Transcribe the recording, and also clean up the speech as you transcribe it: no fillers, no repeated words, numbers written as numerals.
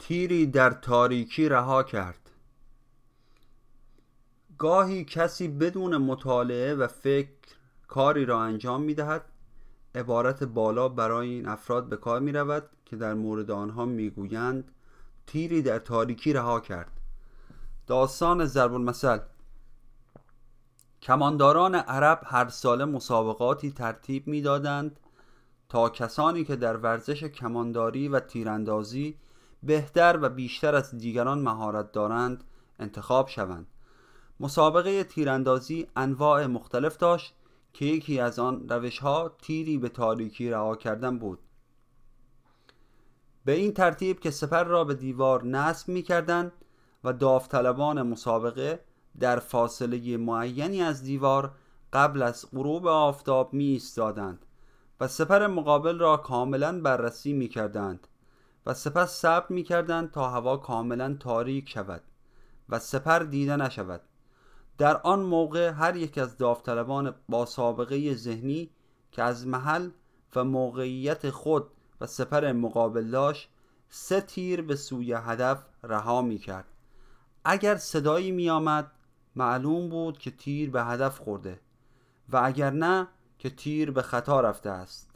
تیری در تاریکی رها کرد. گاهی کسی بدون مطالعه و فکر کاری را انجام می دهد. عبارت بالا برای این افراد به کار می رود که در مورد آنها می گویند تیری در تاریکی رها کرد. داستان ضرب المثل. کمانداران عرب هر ساله مسابقاتی ترتیب می دادند تا کسانی که در ورزش کمانداری و تیراندازی بهتر و بیشتر از دیگران مهارت دارند انتخاب شوند. مسابقه تیراندازی انواع مختلف داشت که یکی از آن روش‌ها تیری به تاریکی رها کردن بود. به این ترتیب که سپر را به دیوار نصب می‌کردند و داوطلبان مسابقه در فاصله معینی از دیوار قبل از غروب آفتاب می‌ایستادند و سپر مقابل را کاملا بررسی می‌کردند و سپس صبر می‌کردند تا هوا کاملا تاریک شود و سپر دیده نشود. در آن موقع هر یک از داوطلبان با سابقه ذهنی که از محل و موقعیت خود و سپر مقابل داشت 3 تیر به سوی هدف رها می‌کرد. اگر صدایی می‌آمد معلوم بود که تیر به هدف خورده و اگر نه که تیر به خطا رفته است.